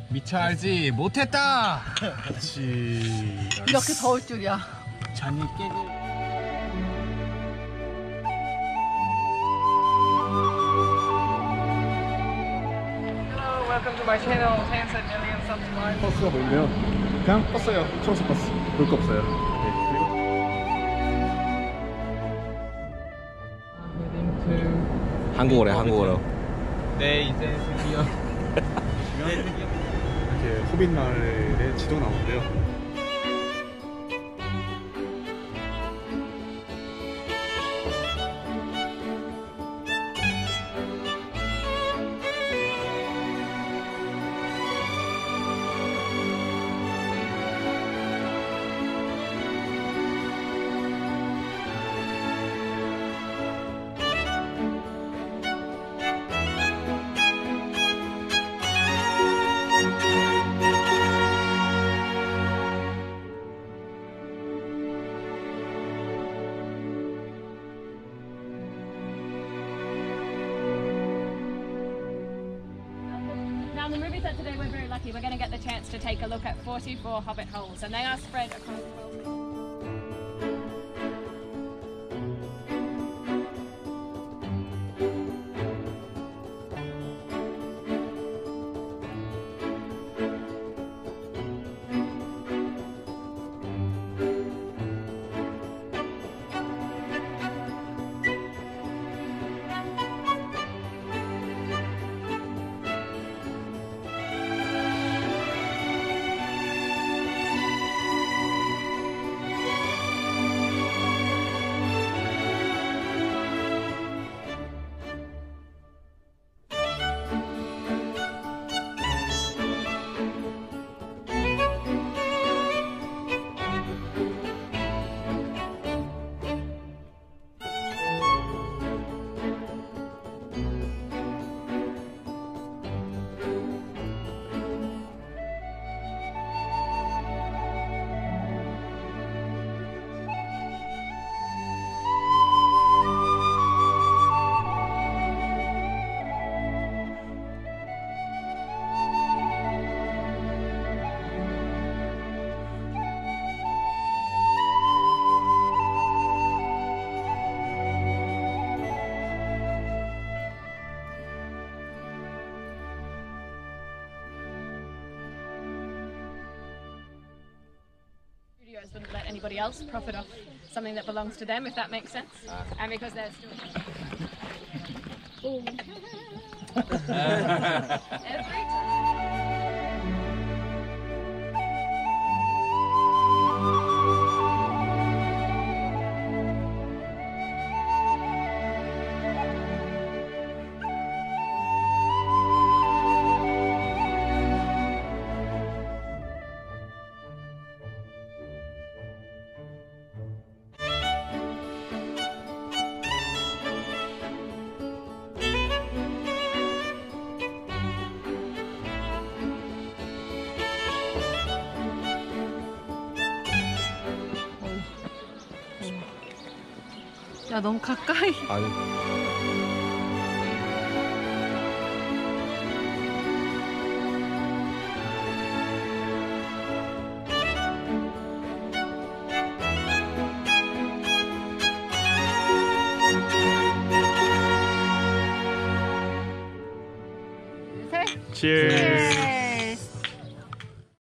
미처 알지 못했다. 그렇지. 이렇게 더울 줄이야. 잔이 깨고. Hello, welcome to my channel. Thanks a million subscribers. 버스가 보이네요. 그냥 버스예요. 청소 버스. 볼 거 없어요. 네, 그리고 한국어래 한국어로. 네, 이제 드디어. 이렇게 호빗 마을의 지도 나오는데요. Now in the movie set today we're very lucky. We're going to get the chance to take a look at 44 hobbit holes, and they are spread across the world. Wouldn't let anybody else profit off something that belongs to them, if that makes sense. And because they're still every time. 야, 너무 가까이. 아유. Cheers.